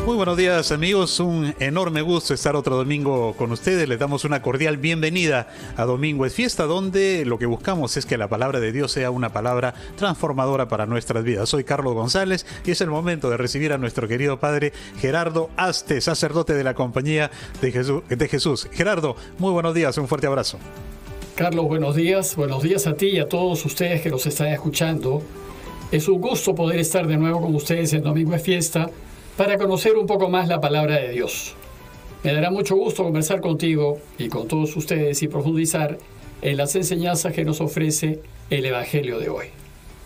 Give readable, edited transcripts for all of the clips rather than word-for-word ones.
Muy buenos días, amigos, un enorme gusto estar otro domingo con ustedes. Les damos una cordial bienvenida a Domingo es Fiesta, donde lo que buscamos es que la palabra de Dios sea una palabra transformadora para nuestras vidas. Soy Carlos González y es el momento de recibir a nuestro querido padre Gerardo Aste, sacerdote de la Compañía de Jesús. Gerardo, muy buenos días, un fuerte abrazo. Carlos, buenos días a ti y a todos ustedes que nos están escuchando. Es un gusto poder estar de nuevo con ustedes en Domingo es Fiesta para conocer un poco más la palabra de Dios. Me dará mucho gusto conversar contigo y con todos ustedes y profundizar en las enseñanzas que nos ofrece el Evangelio de hoy.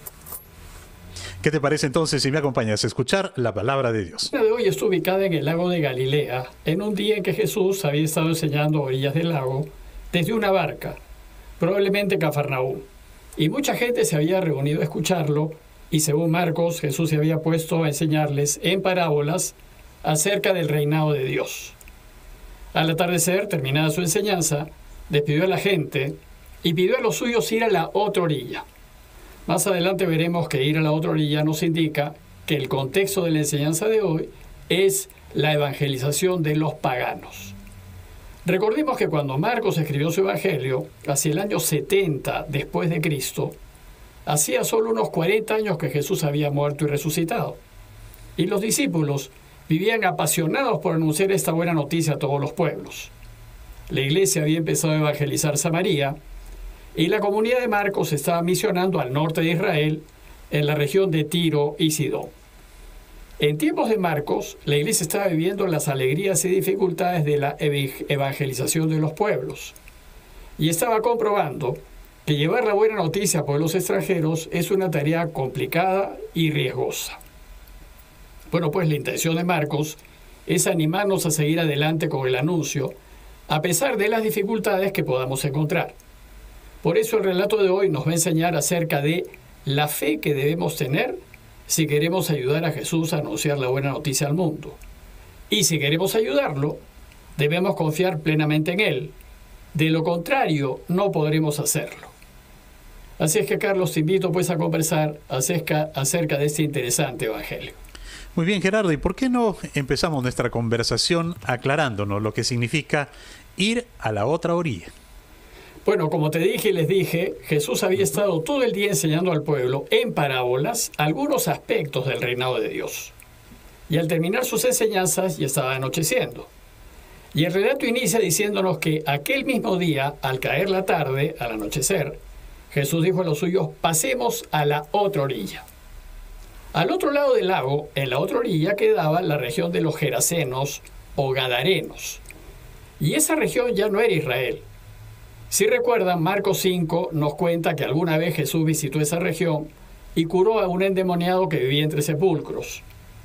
¿Qué te parece entonces si me acompañas a escuchar la palabra de Dios? La de hoy está ubicada en el lago de Galilea, en un día en que Jesús había estado enseñando a orillas del lago desde una barca, probablemente Cafarnaúm, y mucha gente se había reunido a escucharlo. Y según Marcos, Jesús se había puesto a enseñarles en parábolas acerca del reinado de Dios. Al atardecer, terminada su enseñanza, despidió a la gente y pidió a los suyos ir a la otra orilla. Más adelante veremos que ir a la otra orilla nos indica que el contexto de la enseñanza de hoy es la evangelización de los paganos. Recordemos que cuando Marcos escribió su evangelio, hacia el año 70 después de Cristo, hacía solo unos 40 años que Jesús había muerto y resucitado. Y los discípulos vivían apasionados por anunciar esta buena noticia a todos los pueblos. La iglesia había empezado a evangelizar Samaria y la comunidad de Marcos estaba misionando al norte de Israel, en la región de Tiro y Sidón. En tiempos de Marcos, la iglesia estaba viviendo las alegrías y dificultades de la evangelización de los pueblos y estaba comprobando que llevar la buena noticia a pueblos extranjeros es una tarea complicada y riesgosa. Bueno, pues la intención de Marcos es animarnos a seguir adelante con el anuncio, a pesar de las dificultades que podamos encontrar. Por eso el relato de hoy nos va a enseñar acerca de la fe que debemos tener si queremos ayudar a Jesús a anunciar la buena noticia al mundo. Y si queremos ayudarlo, debemos confiar plenamente en Él. De lo contrario, no podremos hacerlo. Así es que, Carlos, te invito pues a conversar acerca de este interesante evangelio. Muy bien, Gerardo, ¿y por qué no empezamos nuestra conversación aclarándonos lo que significa ir a la otra orilla? Bueno, como te dije y les dije, Jesús había estado todo el día enseñando al pueblo en parábolas algunos aspectos del reinado de Dios. Y al terminar sus enseñanzas ya estaba anocheciendo. Y el relato inicia diciéndonos que aquel mismo día, al caer la tarde, al anochecer, Jesús dijo a los suyos: pasemos a la otra orilla. Al otro lado del lago, en la otra orilla, quedaba la región de los Gerasenos o Gadarenos. Y esa región ya no era Israel. Si recuerdan, Marcos 5 nos cuenta que alguna vez Jesús visitó esa región y curó a un endemoniado que vivía entre sepulcros.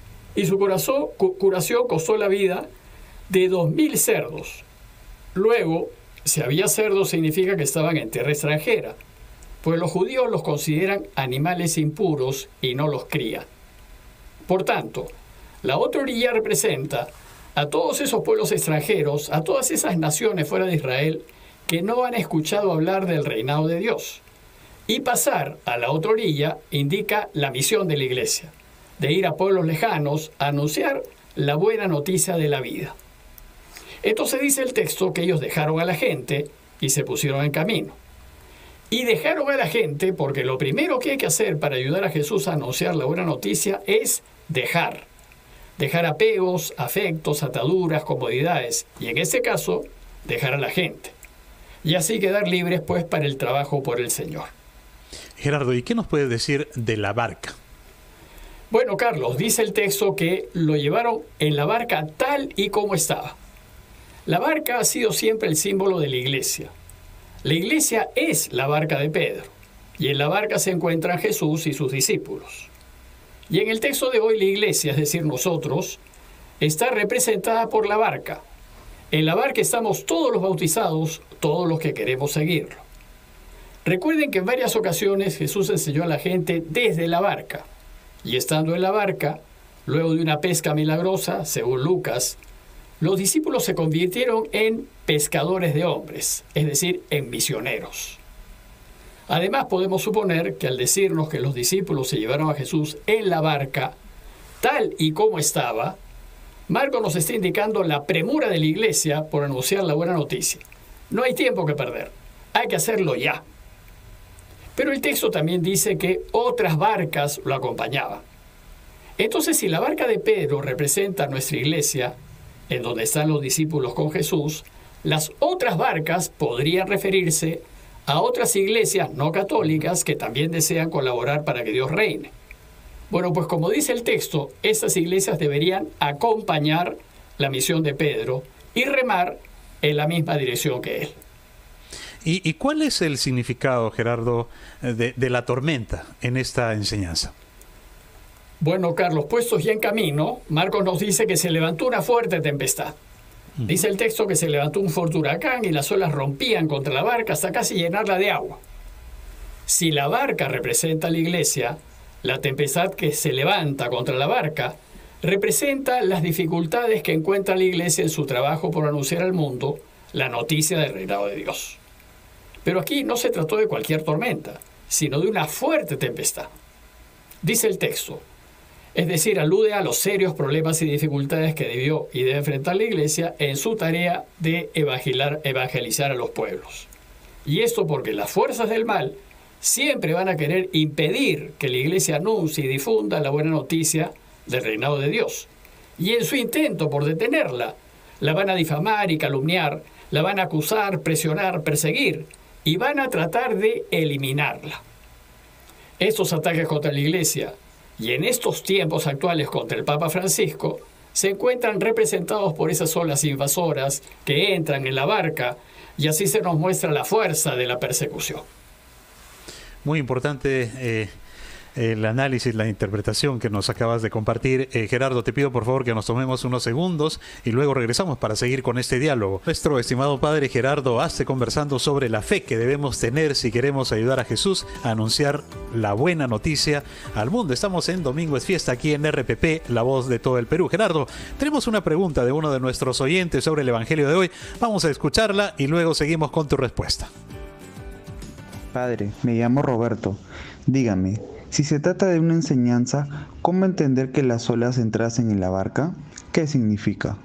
Y su curación costó la vida de 2.000 cerdos. Luego, si había cerdos significa que estaban en tierra extranjera, pues los judíos los consideran animales impuros y no los crían. Por tanto, la otra orilla representa a todos esos pueblos extranjeros, a todas esas naciones fuera de Israel que no han escuchado hablar del reinado de Dios. Y pasar a la otra orilla indica la misión de la iglesia, de ir a pueblos lejanos a anunciar la buena noticia de la vida. Entonces dice el texto que ellos dejaron a la gente y se pusieron en camino. Y dejaron a la gente porque lo primero que hay que hacer para ayudar a Jesús a anunciar la buena noticia es dejar. Dejar apegos, afectos, ataduras, comodidades. Y en este caso, dejar a la gente. Y así quedar libres pues para el trabajo por el Señor. Gerardo, ¿y qué nos puedes decir de la barca? Bueno, Carlos, dice el texto que lo llevaron en la barca tal y como estaba. La barca ha sido siempre el símbolo de la iglesia. La iglesia es la barca de Pedro, y en la barca se encuentran Jesús y sus discípulos. Y en el texto de hoy la iglesia, es decir, nosotros, está representada por la barca. En la barca estamos todos los bautizados, todos los que queremos seguirlo. Recuerden que en varias ocasiones Jesús enseñó a la gente desde la barca, y estando en la barca, luego de una pesca milagrosa, según Lucas, los discípulos se convirtieron en pescadores de hombres, es decir, en misioneros. Además, podemos suponer que al decirnos que los discípulos se llevaron a Jesús en la barca, tal y como estaba, Marcos nos está indicando la premura de la iglesia por anunciar la buena noticia. No hay tiempo que perder, hay que hacerlo ya. Pero el texto también dice que otras barcas lo acompañaban. Entonces, si la barca de Pedro representa a nuestra iglesia, en donde están los discípulos con Jesús, las otras barcas podrían referirse a otras iglesias no católicas que también desean colaborar para que Dios reine. Bueno, pues como dice el texto, estas iglesias deberían acompañar la misión de Pedro y remar en la misma dirección que él. ¿Y cuál es el significado, Gerardo, de la tormenta en esta enseñanza? Bueno, Carlos, puestos ya en camino, Marcos nos dice que se levantó una fuerte tempestad. Dice el texto que se levantó un fuerte huracán y las olas rompían contra la barca hasta casi llenarla de agua. Si la barca representa a la iglesia, la tempestad que se levanta contra la barca representa las dificultades que encuentra la iglesia en su trabajo por anunciar al mundo la noticia del reinado de Dios. Pero aquí no se trató de cualquier tormenta, sino de una fuerte tempestad. Dice el texto, es decir, alude a los serios problemas y dificultades que debió y debe enfrentar la iglesia en su tarea de evangelizar a los pueblos. Y esto porque las fuerzas del mal siempre van a querer impedir que la iglesia anuncie y difunda la buena noticia del reinado de Dios. Y en su intento por detenerla, la van a difamar y calumniar, la van a acusar, presionar, perseguir, y van a tratar de eliminarla. Estos ataques contra la iglesia, y en estos tiempos actuales contra el Papa Francisco, se encuentran representados por esas olas invasoras que entran en la barca, y así se nos muestra la fuerza de la persecución. Muy importante el análisis, la interpretación que nos acabas de compartir. Gerardo, te pido por favor que nos tomemos unos segundos y luego regresamos para seguir con este diálogo. Nuestro estimado padre Gerardo Aste conversando sobre la fe que debemos tener si queremos ayudar a Jesús a anunciar la buena noticia al mundo. Estamos en Domingo es Fiesta aquí en RPP, la voz de todo el Perú. Gerardo, tenemos una pregunta de uno de nuestros oyentes sobre el Evangelio de hoy. Vamos a escucharla y luego seguimos con tu respuesta. Padre, me llamo Roberto. Dígame, si se trata de una enseñanza, ¿cómo entender que las olas entrasen en la barca? ¿Qué significa?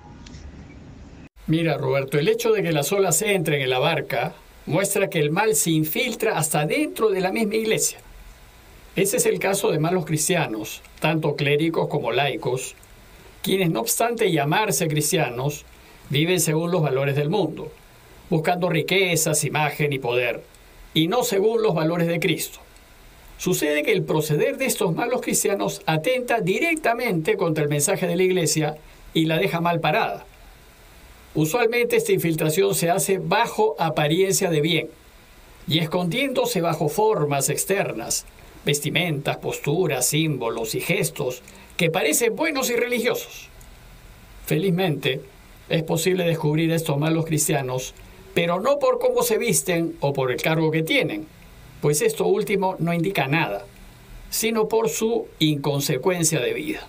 Mira, Roberto, el hecho de que las olas entren en la barca muestra que el mal se infiltra hasta dentro de la misma iglesia. Ese es el caso de malos cristianos, tanto clérigos como laicos, quienes no obstante llamarse cristianos, viven según los valores del mundo, buscando riquezas, imagen y poder, y no según los valores de Cristo. Sucede que el proceder de estos malos cristianos atenta directamente contra el mensaje de la iglesia y la deja mal parada. Usualmente esta infiltración se hace bajo apariencia de bien y escondiéndose bajo formas externas, vestimentas, posturas, símbolos y gestos que parecen buenos y religiosos. Felizmente, es posible descubrir estos malos cristianos, pero no por cómo se visten o por el cargo que tienen, pues esto último no indica nada, sino por su inconsecuencia de vida.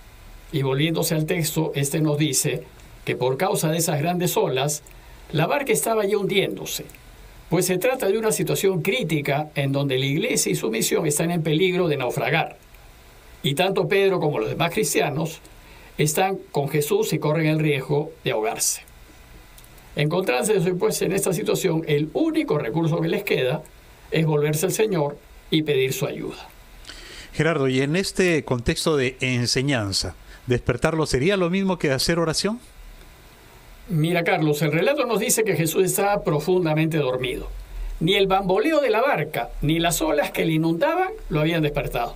Y volviéndose al texto, este nos dice que por causa de esas grandes olas, la barca estaba ya hundiéndose, pues se trata de una situación crítica en donde la iglesia y su misión están en peligro de naufragar. Y tanto Pedro como los demás cristianos están con Jesús y corren el riesgo de ahogarse. Encontrándose pues en esta situación, el único recurso que les queda es volverse al Señor y pedir su ayuda. Gerardo, y en este contexto de enseñanza, ¿despertarlo sería lo mismo que hacer oración? Mira, Carlos, el relato nos dice que Jesús estaba profundamente dormido. Ni el bamboleo de la barca, ni las olas que le inundaban lo habían despertado.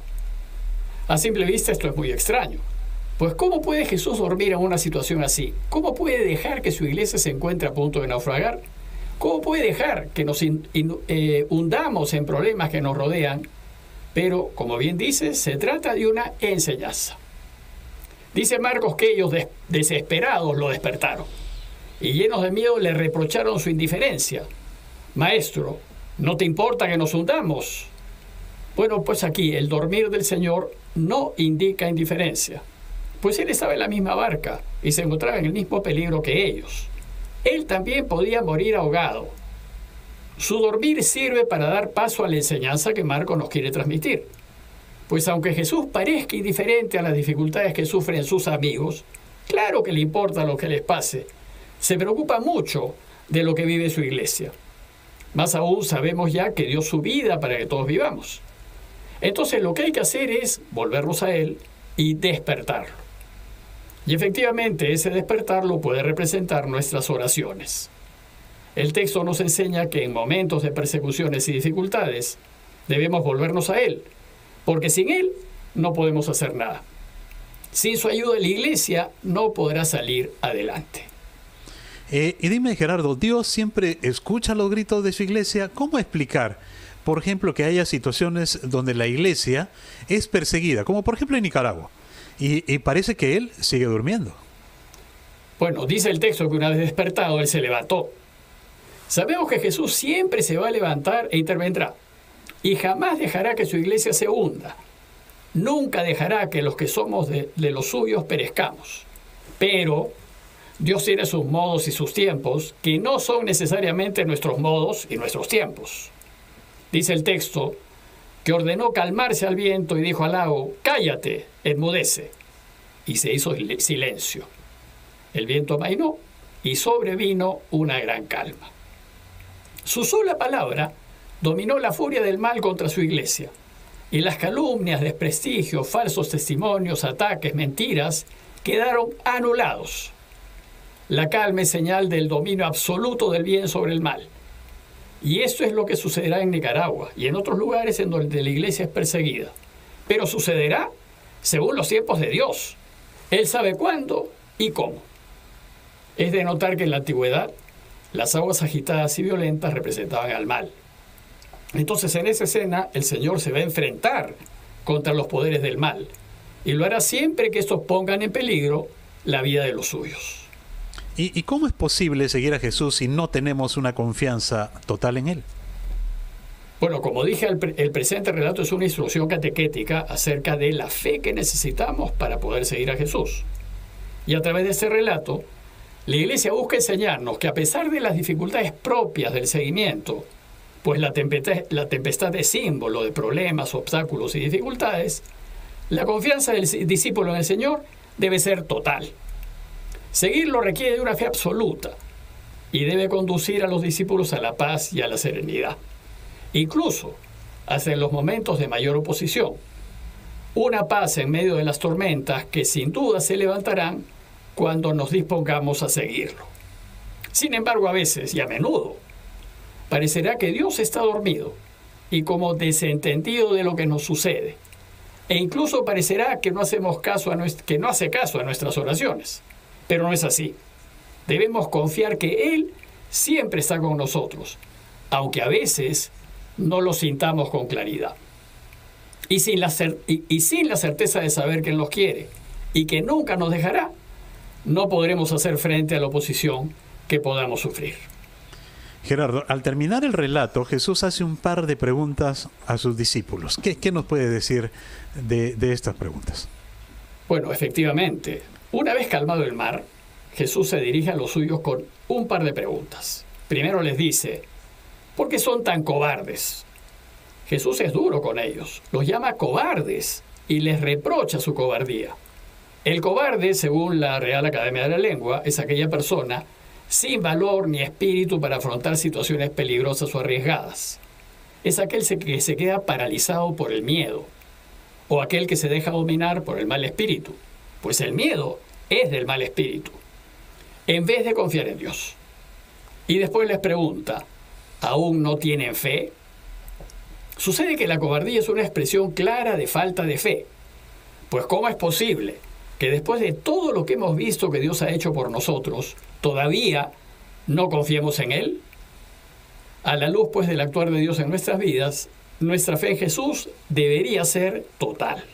A simple vista esto es muy extraño. Pues ¿cómo puede Jesús dormir en una situación así? ¿Cómo puede dejar que su iglesia se encuentre a punto de naufragar? ¿Cómo puede dejar que nos hundamos en problemas que nos rodean? Pero, como bien dice, se trata de una enseñanza. Dice Marcos que ellos desesperados lo despertaron y llenos de miedo le reprocharon su indiferencia. Maestro, ¿no te importa que nos hundamos? Bueno, pues aquí el dormir del Señor no indica indiferencia, pues Él estaba en la misma barca y se encontraba en el mismo peligro que ellos. Él también podía morir ahogado. Su dormir sirve para dar paso a la enseñanza que Marcos nos quiere transmitir. Pues aunque Jesús parezca indiferente a las dificultades que sufren sus amigos, Claro que le importa lo que les pase. Se preocupa mucho de lo que vive su iglesia. Más aún sabemos ya que dio su vida para que todos vivamos. Entonces lo que hay que hacer es volvernos a Él y despertarlo. Y efectivamente ese despertarlo puede representar nuestras oraciones. El texto nos enseña que en momentos de persecuciones y dificultades debemos volvernos a Él, porque sin Él no podemos hacer nada. Sin su ayuda la iglesia no podrá salir adelante. Y dime, Gerardo, ¿Dios siempre escucha los gritos de su iglesia? ¿Cómo explicar, por ejemplo, que haya situaciones donde la iglesia es perseguida, como por ejemplo en Nicaragua, y parece que Él sigue durmiendo? Bueno, dice el texto que una vez despertado, Él se levantó. Sabemos que Jesús siempre se va a levantar e intervendrá, y jamás dejará que su iglesia se hunda. Nunca dejará que los que somos de los suyos perezcamos. Pero Dios tiene sus modos y sus tiempos, que no son necesariamente nuestros modos y nuestros tiempos. Dice el texto que ordenó calmarse al viento y dijo al lago, cállate, enmudece. Y se hizo silencio. El viento amainó y sobrevino una gran calma. Su sola palabra dominó la furia del mal contra su iglesia. Y las calumnias, desprestigios, falsos testimonios, ataques, mentiras, quedaron anulados. La calma es señal del dominio absoluto del bien sobre el mal. Y esto es lo que sucederá en Nicaragua y en otros lugares en donde la iglesia es perseguida. Pero sucederá según los tiempos de Dios. Él sabe cuándo y cómo. Es de notar que en la antigüedad las aguas agitadas y violentas representaban al mal. Entonces en esa escena el Señor se va a enfrentar contra los poderes del mal y lo hará siempre que estos pongan en peligro la vida de los suyos. ¿Y cómo es posible seguir a Jesús si no tenemos una confianza total en Él? Bueno, como dije, el presente relato es una instrucción catequética acerca de la fe que necesitamos para poder seguir a Jesús. Y a través de este relato, la Iglesia busca enseñarnos que a pesar de las dificultades propias del seguimiento, pues la tempestad es símbolo de problemas, obstáculos y dificultades, la confianza del discípulo en el Señor debe ser total. Seguirlo requiere de una fe absoluta y debe conducir a los discípulos a la paz y a la serenidad, incluso hasta en los momentos de mayor oposición. Una paz en medio de las tormentas que sin duda se levantarán cuando nos dispongamos a seguirlo. Sin embargo, a veces y a menudo, parecerá que Dios está dormido y como desentendido de lo que nos sucede. E incluso parecerá que no hace caso a nuestras oraciones. Pero no es así. Debemos confiar que Él siempre está con nosotros, aunque a veces no lo sintamos con claridad. Y sin la certeza de saber que Él nos quiere y que nunca nos dejará, no podremos hacer frente a la oposición que podamos sufrir. Gerardo, al terminar el relato, Jesús hace un par de preguntas a sus discípulos. ¿Qué nos puede decir de estas preguntas? Bueno, efectivamente, una vez calmado el mar, Jesús se dirige a los suyos con un par de preguntas. Primero les dice, ¿por qué son tan cobardes? Jesús es duro con ellos, los llama cobardes y les reprocha su cobardía. El cobarde, según la Real Academia de la Lengua, es aquella persona sin valor ni espíritu para afrontar situaciones peligrosas o arriesgadas. Es aquel que se queda paralizado por el miedo, o aquel que se deja dominar por el mal espíritu, pues el miedo es del mal espíritu, en vez de confiar en Dios. Y después les pregunta, ¿aún no tienen fe? Sucede que la cobardía es una expresión clara de falta de fe, pues ¿cómo es posible que después de todo lo que hemos visto que Dios ha hecho por nosotros, todavía no confiemos en Él? A la luz, pues, del actuar de Dios en nuestras vidas, nuestra fe en Jesús debería ser total.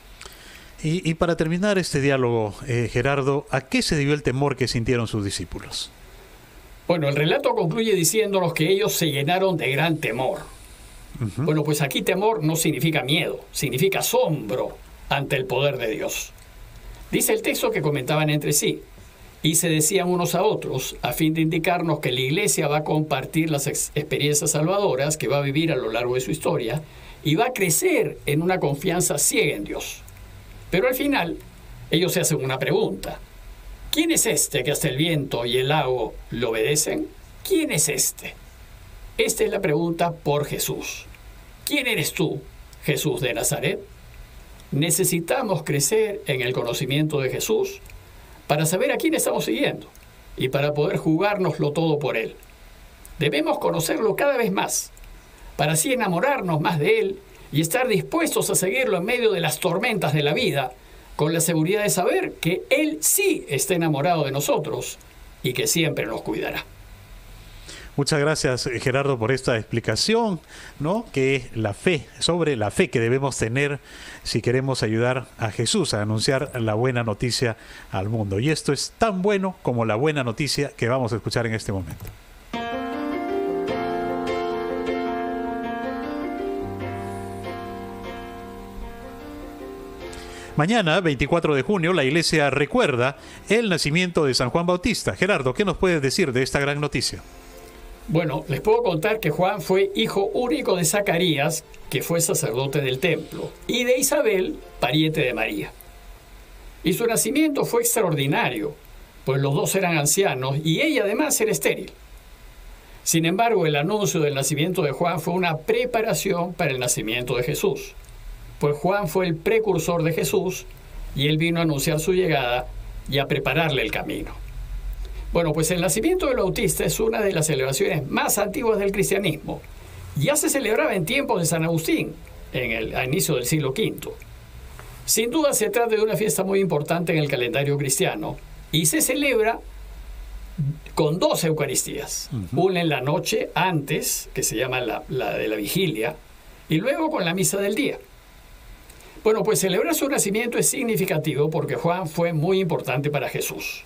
Y para terminar este diálogo, Gerardo, ¿a qué se debió el temor que sintieron sus discípulos? Bueno, el relato concluye diciéndonos que ellos se llenaron de gran temor. Bueno, pues aquí temor no significa miedo, significa asombro ante el poder de Dios. Dice el texto que comentaban entre sí y se decían unos a otros a fin de indicarnos que la iglesia va a compartir las experiencias salvadoras que va a vivir a lo largo de su historia y va a crecer en una confianza ciega en Dios. Pero al final ellos se hacen una pregunta. ¿Quién es este que hasta el viento y el lago le obedecen? ¿Quién es este? Esta es la pregunta por Jesús. ¿Quién eres tú, Jesús de Nazaret? Necesitamos crecer en el conocimiento de Jesús para saber a quién estamos siguiendo y para poder jugárnoslo todo por Él. Debemos conocerlo cada vez más, para así enamorarnos más de Él y estar dispuestos a seguirlo en medio de las tormentas de la vida, con la seguridad de saber que Él sí está enamorado de nosotros y que siempre nos cuidará. Muchas gracias, Gerardo, por esta explicación, ¿no? Que es la fe, sobre la fe que debemos tener si queremos ayudar a Jesús a anunciar la buena noticia al mundo. Y esto es tan bueno como la buena noticia que vamos a escuchar en este momento. Mañana, 24 de junio, la iglesia recuerda el nacimiento de San Juan Bautista. Gerardo, ¿qué nos puedes decir de esta gran noticia? Bueno, les puedo contar que Juan fue hijo único de Zacarías, que fue sacerdote del templo, y de Isabel, pariente de María. Y su nacimiento fue extraordinario, pues los dos eran ancianos y ella además era estéril. Sin embargo, el anuncio del nacimiento de Juan fue una preparación para el nacimiento de Jesús, pues Juan fue el precursor de Jesús y él vino a anunciar su llegada y a prepararle el camino. Bueno, pues el nacimiento del Bautista es una de las celebraciones más antiguas del cristianismo. Ya se celebraba en tiempos de San Agustín, a inicio del siglo V. Sin duda se trata de una fiesta muy importante en el calendario cristiano y se celebra con 2 Eucaristías. Una en la noche antes, que se llama la de la vigilia, y luego con la misa del día. Bueno, pues celebrar su nacimiento es significativo porque Juan fue muy importante para Jesús.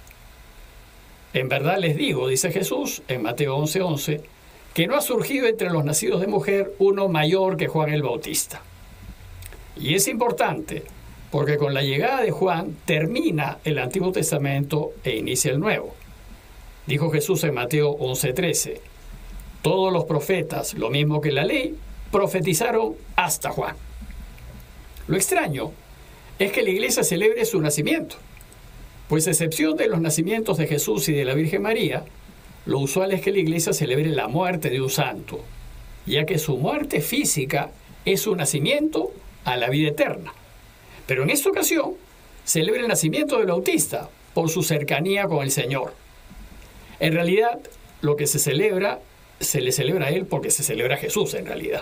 En verdad les digo, dice Jesús en Mateo 11:11, que no ha surgido entre los nacidos de mujer uno mayor que Juan el Bautista. Y es importante porque con la llegada de Juan termina el Antiguo Testamento e inicia el Nuevo. Dijo Jesús en Mateo 11:13, todos los profetas, lo mismo que la ley, profetizaron hasta Juan. Lo extraño es que la iglesia celebre su nacimiento, pues a excepción de los nacimientos de Jesús y de la Virgen María, lo usual es que la iglesia celebre la muerte de un santo, ya que su muerte física es su nacimiento a la vida eterna. Pero en esta ocasión celebra el nacimiento del Bautista por su cercanía con el Señor. En realidad, lo que se le celebra a él porque se celebra a Jesús en realidad.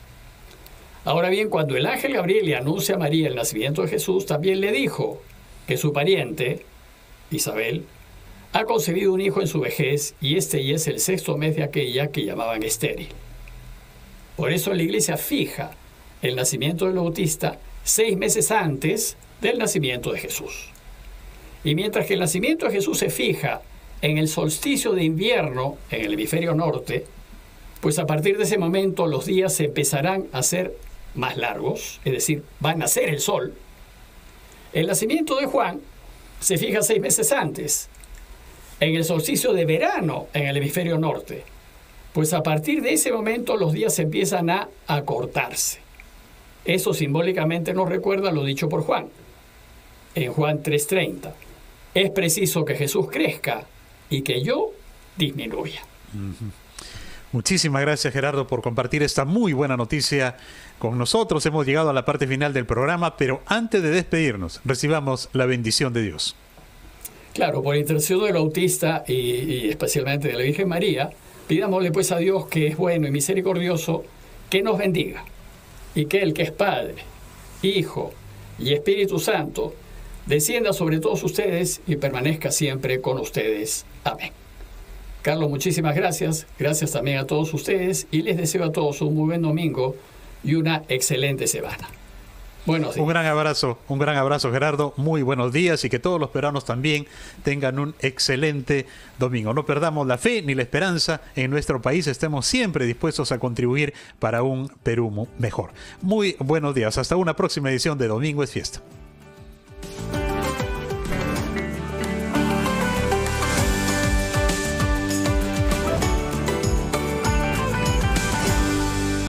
Ahora bien, cuando el ángel Gabriel le anuncia a María el nacimiento de Jesús, también le dijo que su pariente, Isabel, ha concebido un hijo en su vejez y este ya es el 6º mes de aquella que llamaban estéril. Por eso la iglesia fija el nacimiento del Bautista 6 meses antes del nacimiento de Jesús. Y mientras que el nacimiento de Jesús se fija en el solsticio de invierno en el hemisferio norte, pues a partir de ese momento los días se empezarán a hacer más largos, es decir, va a nacer el sol. El nacimiento de Juan se fija 6 meses antes, en el solsticio de verano en el hemisferio norte, pues a partir de ese momento los días empiezan a acortarse. Eso simbólicamente nos recuerda lo dicho por Juan, en Juan 3:30. Es preciso que Jesús crezca y que yo disminuya. Muchísimas gracias, Gerardo, por compartir esta muy buena noticia con nosotros. Hemos llegado a la parte final del programa, pero antes de despedirnos, recibamos la bendición de Dios. Claro, por intercesión del Bautista y especialmente de la Virgen María, pidámosle pues a Dios, que es bueno y misericordioso, que nos bendiga y que Él, que es Padre, Hijo y Espíritu Santo, descienda sobre todos ustedes y permanezca siempre con ustedes. Amén. Carlos, muchísimas gracias. Gracias también a todos ustedes y les deseo a todos un muy buen domingo y una excelente semana. Buenos días. Un gran abrazo, Gerardo. Muy buenos días y que todos los peruanos también tengan un excelente domingo. No perdamos la fe ni la esperanza en nuestro país. Estemos siempre dispuestos a contribuir para un Perú mejor. Muy buenos días. Hasta una próxima edición de Domingo es Fiesta.